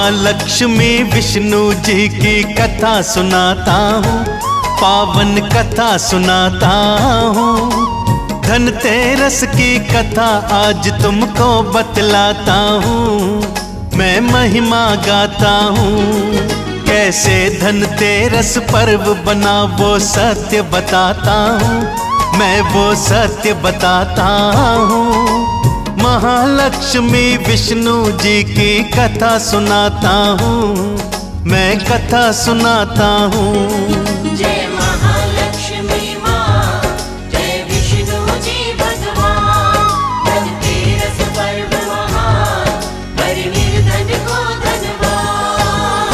महालक्ष्मी विष्णु जी की कथा सुनाता हूँ, पावन कथा सुनाता हूँ। धनतेरस की कथा आज तुमको बतलाता हूँ, मैं महिमा गाता हूँ। कैसे धनतेरस पर्व बना वो सत्य बताता हूँ, मैं वो सत्य बताता हूँ। महालक्ष्मी विष्णु जी की कथा सुनाता हूँ, मैं कथा सुनाता हूँ। जय महालक्ष्मी माँ, जय विष्णु जी भगवान। धनतेरस पर्व महान, कर निर्धन को धनवान।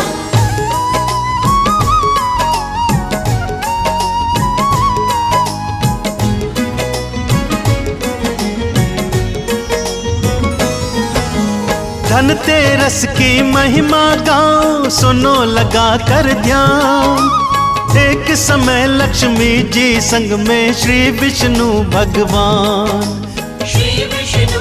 धनतेरस की महिमा गाओ, सुनो लगा कर ध्यान। एक समय लक्ष्मी जी संग में श्री विष्णु भगवान, श्री विष्णु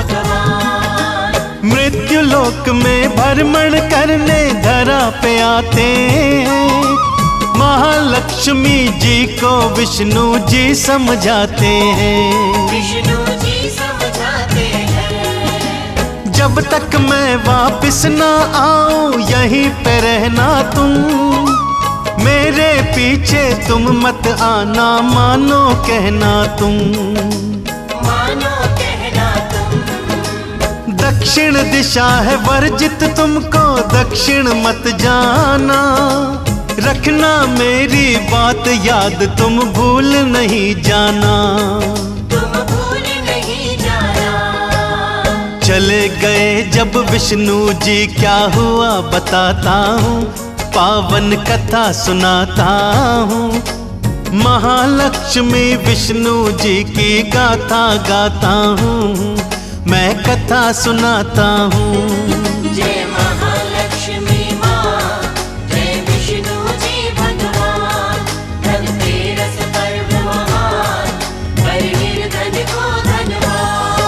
भगवान मृत्यु लोक में भ्रमण करने धरा पे आते हैं। महालक्ष्मी जी को विष्णु जी समझाते हैं, विष्णु जी समझाते हैं। जब तक मैं वापस ना आऊं यहीं पे रहना तुम, मेरे पीछे तुम मत आना, मानो कहना तुम, मानो कहना तुम। दक्षिण दिशा है वर्जित, तुमको दक्षिण मत जाना। रखना मेरी बात याद, तुम भूल नहीं जाना। तुम भूल नहीं जाना। चले गए जब विष्णु जी, क्या हुआ बताता हूँ, पावन कथा सुनाता हूँ। महालक्ष्मी विष्णु जी की गाथा गाता हूँ, मैं कथा सुनाता हूँ। जय महालक्ष्मी माँ, जय विष्णु जी भगवान। धनतेरस पर्व महान, कर निर्धन को धनवान।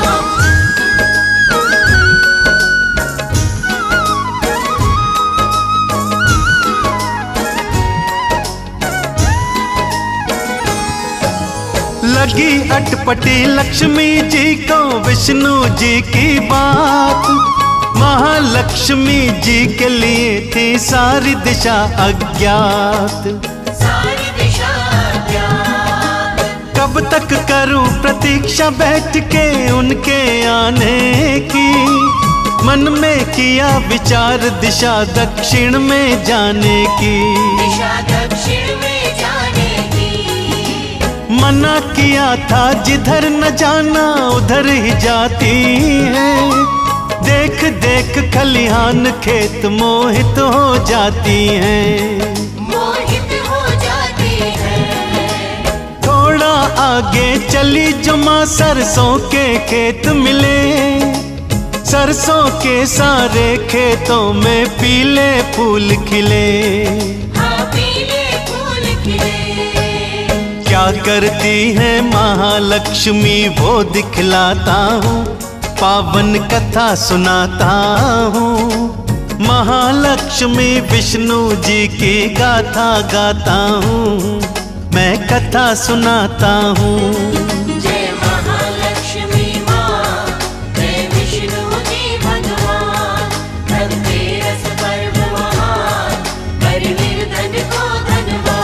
लगी अटपटी लक्ष्मी जी को विष्णु जी की बात। महालक्ष्मी जी के लिए थी सारी दिशा अज्ञात। सारी दिशा अज्ञात। कब तक करूं प्रतीक्षा बैठ के उनके आने की, मन में किया विचार दिशा दक्षिण में जाने की। दिशा दक्षिण में जाने की। मना किया था जिधर न जाना उधर ही जाती है। देख देख खलिहान खेत मोहित हो जाती हैं, मोहित हो जाती है। थोड़ा आगे चली जो माँ सरसों के खेत मिले। सरसों के सारे खेतों में पीले फूल खिले। हाँ पीले फूल खिले। क्या करती है महालक्ष्मी वो दिखलाता हूँ, पावन कथा सुनाता हूँ। महालक्ष्मी विष्णु जी की गाथा गाता हूँ, मैं कथा सुनाता हूँ। जय महालक्ष्मी माँ, जय विष्णु जी भगवान। धनतेरस पर्व महान, कर निर्धन को धनवान।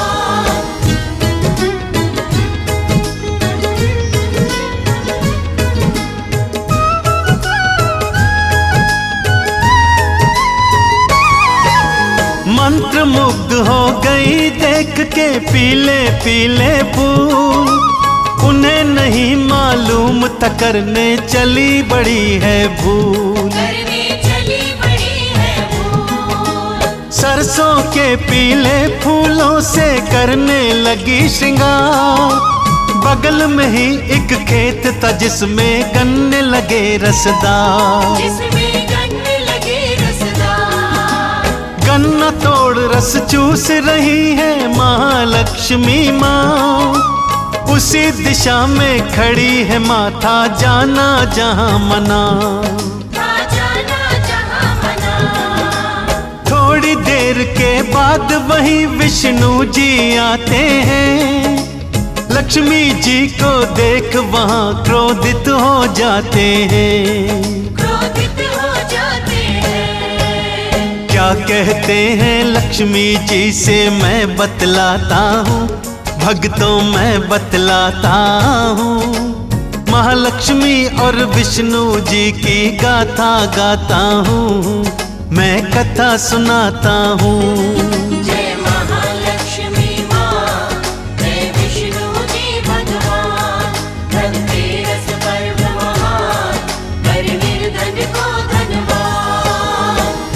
मंत्र मुग्ध हो गई देख के पीले पीले फूल। उन्हें नहीं मालूम था करने चली बड़ी है भूल। करने चली बड़ी है भूल। सरसों के पीले फूलों से करने लगी श्रृंगार। बगल में ही एक खेत था जिसमें गन्ने लगे रसदार। जिसमें गन्ने लगे रसदार। गन्ना तोड़ रस चूस रही है महालक्ष्मी माँ। उसी दिशा में खड़ी है माथा जाना जहाँ मना। था जाना जहाँ मना। देर के बाद वही विष्णु जी आते हैं। लक्ष्मी जी को देख वहाँ क्रोधित हो जाते हैं। क्रोधित हो जाते हैं। क्या कहते हैं लक्ष्मी जी से मैं बतलाता हूँ, भक्तों मैं बतलाता हूँ। महालक्ष्मी और विष्णु जी की गाथा गाता हूँ, मैं कथा सुनाता हूँ। जय महालक्ष्मी माँ, जय विष्णु जी भगवान। धनतेरस पर्व महान, कर निर्धन को धनवान।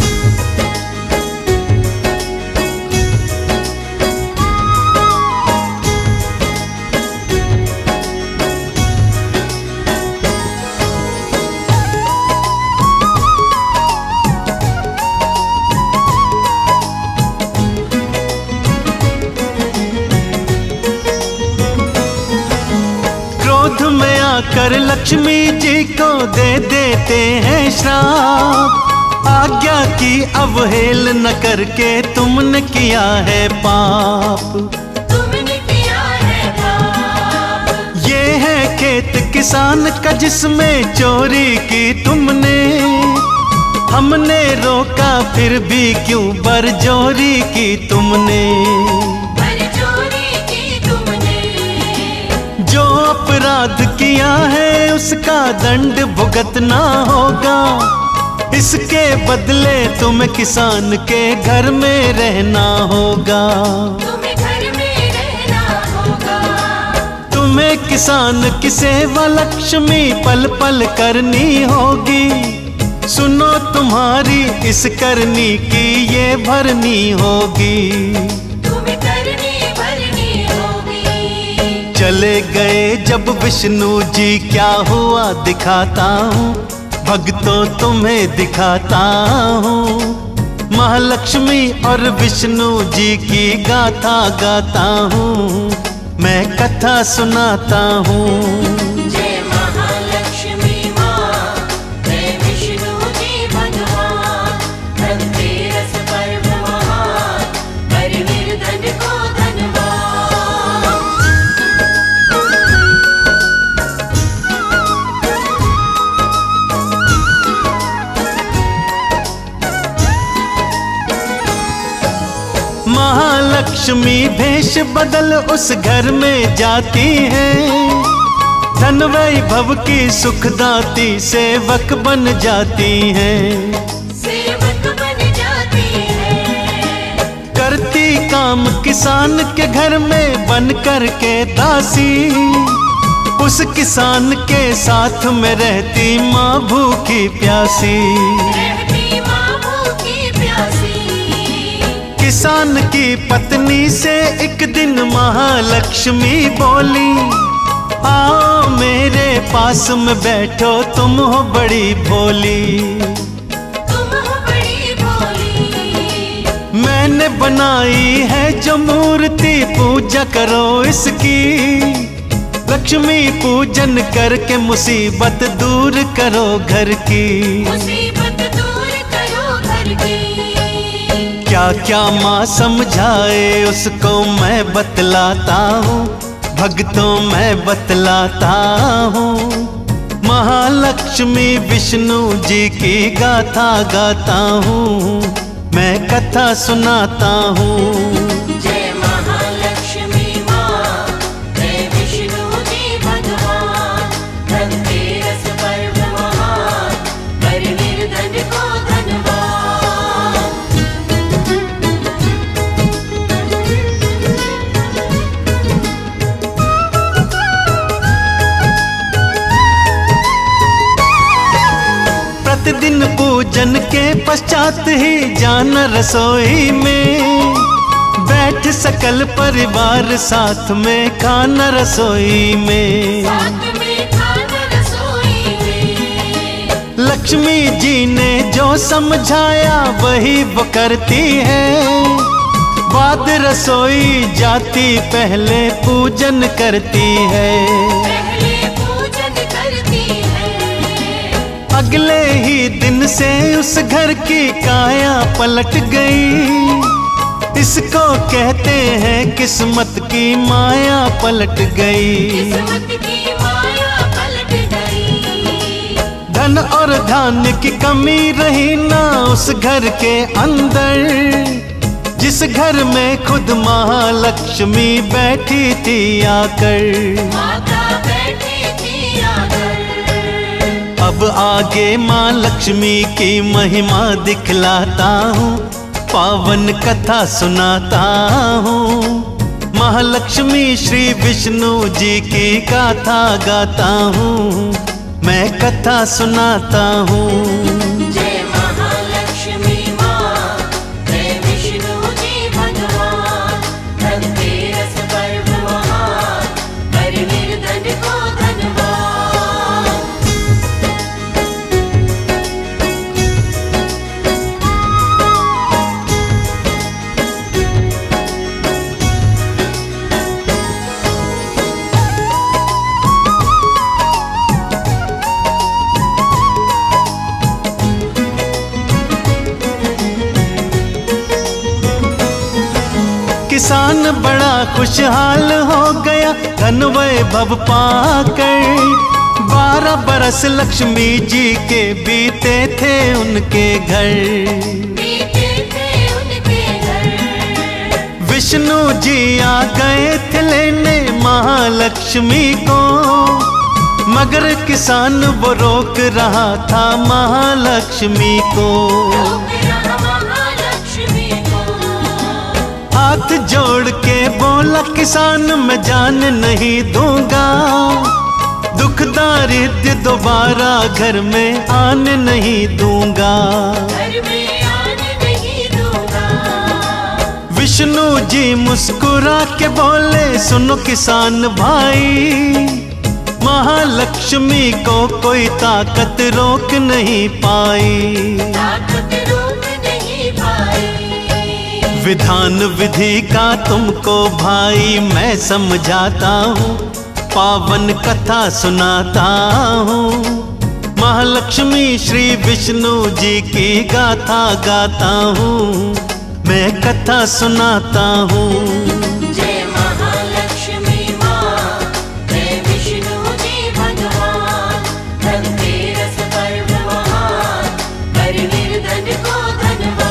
क्रोध में आकर लक्ष्मी जी को दे देते हैं श्राप। आज्ञा की अवहेल न करके तुमने किया है पाप। तुमने किया है पाप। ये है खेत किसान का जिसमें चोरी की तुमने। हमने रोका फिर भी क्यों बरजोरी की तुमने। बरजोरी की तुमने। जो अपराध किया है उसका दंड भुगतना होगा। इसके बदले तुम्हें किसान के घर में रहना होगा। तुम्हें घर में रहना होगा। तुम्हें किसान की सेवा लक्ष्मी पल पल करनी होगी। सुनो तुम्हारी इस करनी की ये भरनी होगी। तुम्हें करनी भरनी होगी। चले गए जब विष्णु जी क्या हुआ दिखाता हूँ, भक्तों तुम्हें दिखाता हूँ। महालक्ष्मी और विष्णु जी की गाथा गाता हूँ, मैं कथा सुनाता हूँ। जय महालक्ष्मी माँ, जय विष्णु जी भगवान। धनतेरस पर्व महान, कर निर्धन को धनवान। महालक्ष्मी भेष बदल उस घर में जाती हैं। धन वैभव की सुखदाती सेवक बन जाती हैं। सेवक बन जाती है। करती काम किसान के घर में बन कर के दासी। उस किसान के साथ में रहती माँ भूखी प्यासी। रहती माँ भूखी प्यासी। किसान की पत्नी से एक दिन महालक्ष्मी बोली, आओ मेरे पास में बैठो तुम हो बड़ी भोली। तुम हो बड़ी भोली। मैंने बनाई है जो मूर्ति पूजा करो इसकी। लक्ष्मी पूजन करके मुसीबत दूर करो घर की। मुसीबत दूर करो घर की। क्या क्या माँ समझाए उसको मैं बतलाता हूँ, भक्तों मैं बतलाता हूँ। महालक्ष्मी विष्णु जी की गाथा गाता हूँ, मैं कथा सुनाता हूँ। जय महालक्ष्मी माँ, जय विष्णु जी भगवान। धनतेरस पर्व महान, कर निर्धन को धनवान। प्रतिदिन पूजन के पश्चात ही जाना रसोई में। बैठ सकल परिवार साथ में खाना रसोई में। साथ में खाना रसोई में। लक्ष्मी जी ने जो समझाया वही वो करती है। बाद रसोई जाती पहले पूजन करती है। पहले पूजन करती है। अगले ही दिन दिन से उस घर की काया पलट गई। इसको कहते हैं किस्मत की माया पलट गई। किस्मत की माया पलट गई। धन और धान्य की कमी रही ना उस घर के अंदर, जिस घर में खुद महालक्ष्मी बैठी थी आकर। माता बैठी थी आकर। अब आगे माँ लक्ष्मी की महिमा दिखलाता हूँ, पावन कथा सुनाता हूँ। महालक्ष्मी श्री विष्णु जी की गाथा गाता हूँ, मैं कथा सुनाता हूँ। जय महालक्ष्मी माँ, जय विष्णु जी भगवान। धनतेरस पर्व महान, कर निर्धन को धनवान। किसान बड़ा खुशहाल हो गया धन वैभव पाकर। 12 बरस लक्ष्मी जी के बीते थे उनके घर। बीते थे उनके घर। विष्णु जी आ गए थे लेने महालक्ष्मी को, मगर किसान वो रोक रहा था महालक्ष्मी को। हाथ जोड़ के बोला किसान मैं जान नहीं दूंगा, दुख दारिद्र दोबारा घर में आने नहीं दूंगा। घर में आने नहीं दूंगा। विष्णु जी मुस्कुरा के बोले सुनो किसान भाई, महालक्ष्मी को कोई ताकत रोक नहीं पाई। ताकत रोक नहीं पाई। विधान विधि का तुमको भाई मैं समझाता हूँ, पावन कथा सुनाता हूँ। महालक्ष्मी श्री विष्णु जी की गाथा गाता हूँ, मैं कथा सुनाता हूँ। जय महालक्ष्मी माँ, जय विष्णु जी भगवान। धनतेरस पर्व महान, कर निर्धन को धनवान।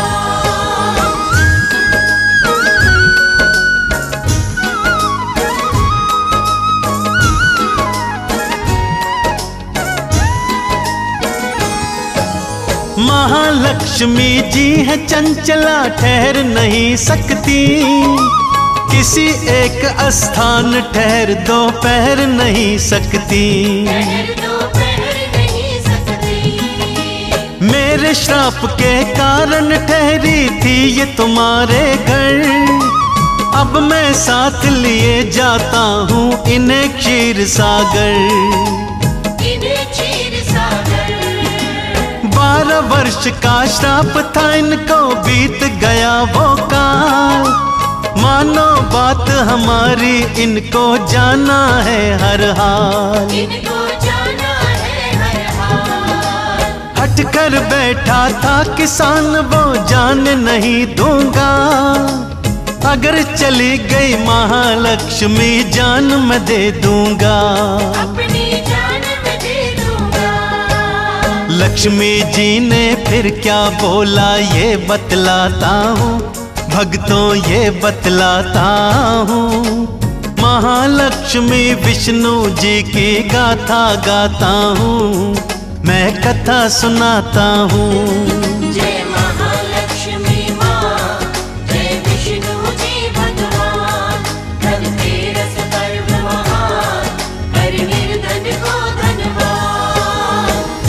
महालक्ष्मी जी है चंचला ठहर नहीं सकती, किसी एक स्थान ठहर दोपहर नहीं सकती। ठहर दोपहर नहीं सकती। मेरे श्राप के कारण ठहरी थी ये तुम्हारे घर, अब मैं साथ लिए जाता हूँ इन्हें क्षीर सागर। इन्हें क्षीर सागर। 12 वर्ष का श्राप था इनको बीत गया वो काल, मानो बात हमारी इनको जाना है हर हाल। इनको जाना है हर हाल। हट कर बैठा था किसान वो जान नहीं दूंगा, अगर चली गई महालक्ष्मी जान मैं दे दूंगा। अपनी जान मैं दे दूंगा। लक्ष्मी जी ने फिर क्या बोला ये बतलाता हूँ, भक्तों ये बतलाता हूँ। महालक्ष्मी विष्णु जी की गाथा गाता हूँ, मैं कथा सुनाता हूँ। जय महालक्ष्मी माँ, जय विष्णु जी भगवान। धनतेरस पर्व महान, कर निर्धन को धनवान।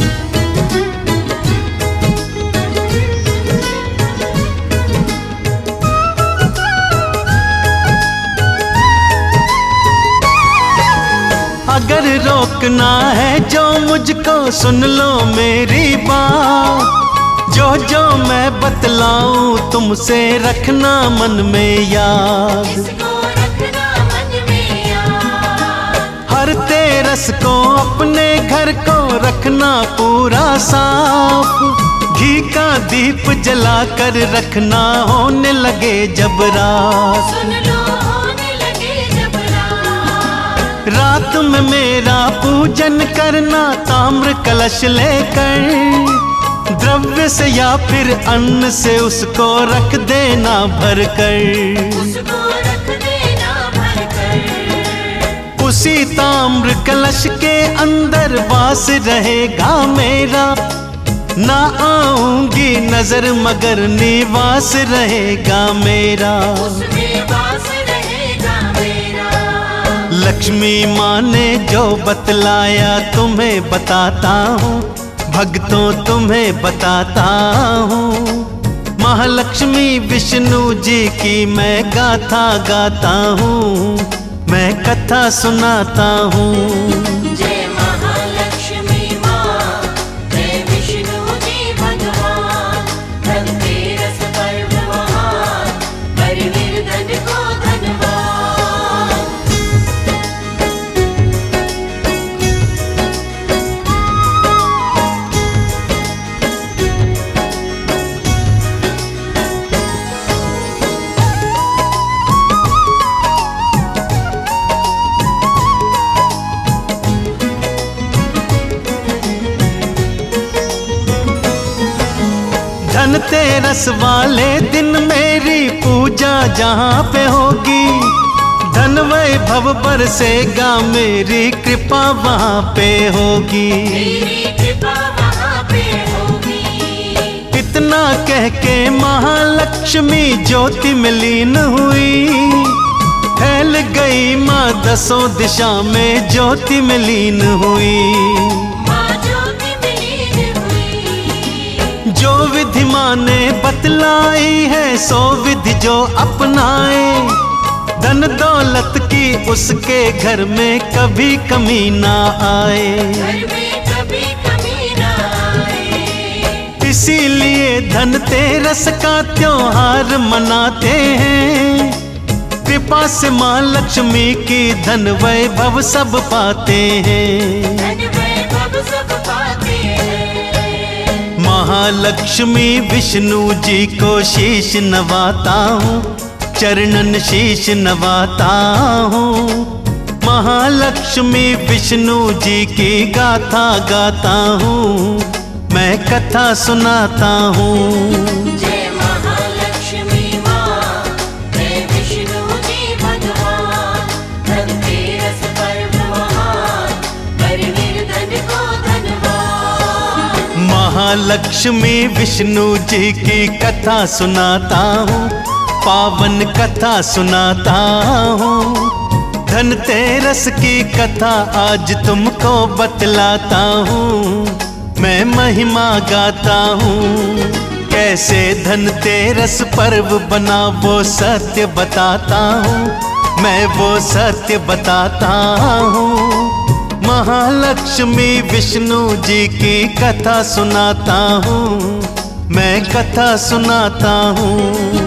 अगर रोकना है जो मुझको सुन लो मेरी बात, जो जो मैं बतलाऊं तुमसे रखना मन में याद। इसको रखना मन में याद। हर तेरस को अपने घर को रख रखना पूरा साफ, घी का दीप जला कर रखना, होने लगे जब रात। सुन लो होने लगे जब रात। रात में मेरा पूजन करना, ताम्र कलश लेकर, द्रव्य से या फिर अन्न से उसको रख देना भर कर। उसको रख देना भर कर। उसी ताम्र कलश के अंदर वास रहेगा मेरा, ना आऊंगी नजर मगर निवास रहेगा मेरा। उसमें वास रहेगा मेरा। लक्ष्मी माँ ने जो बतलाया तुम्हें बताता हूँ, भक्तों तुम्हें बताता हूँ। महालक्ष्मी विष्णु जी की मैं गाथा गाता हूँ, मैं कथा सुनाता हूँ। जय महालक्ष्मी माँ, जय विष्णु जी भगवान। धनतेरस पर्व महान, कर निर्धन को धनवान। धनतेरस वाले दिन मेरी पूजा जहाँ पे होगी, धन वैभव बरसेगा, मेरी कृपा वहाँ पे होगी। मेरी कृपा वहाँ पे होगी। इतना कह के महालक्ष्मी ज्योति में लीन हुई, फैल गई माँ दसों दिशा में ज्योति में लीन हुई। माँ ज्योति में लीन हुई। जो विधि माँ ने बतलाई है, सो विधि जो अपनाए, धन दौलत की उसके घर में कभी कमी ना आए। घर में कभी कमी ना आए। इसीलिए धनतेरस का त्योहार मनाते हैं, कृपा से माँ लक्ष्मी की धन वैभव सब पाते हैं। धन वैभव सब पाते हैं। महालक्ष्मी विष्णु जी को शीश नवाता हूँ, चरणन शीश नवाता हूँ। महालक्ष्मी विष्णु जी की गाथा गाता हूँ, मैं कथा सुनाता हूँ। जय महालक्ष्मी माँ, जय विष्णु जी भगवान। धनतेरस पर्व महान, कर निर्धन को धनवान। महालक्ष्मी विष्णु जी की कथा सुनाता हूँ, पावन कथा सुनाता हूँ। धनतेरस की कथा आज तुमको बतलाता हूँ, मैं महिमा गाता हूँ। कैसे धनतेरस पर्व बना वो सत्य बताता हूँ, मैं वो सत्य बताता हूँ। महालक्ष्मी विष्णु जी की कथा सुनाता हूँ, मैं कथा सुनाता हूँ।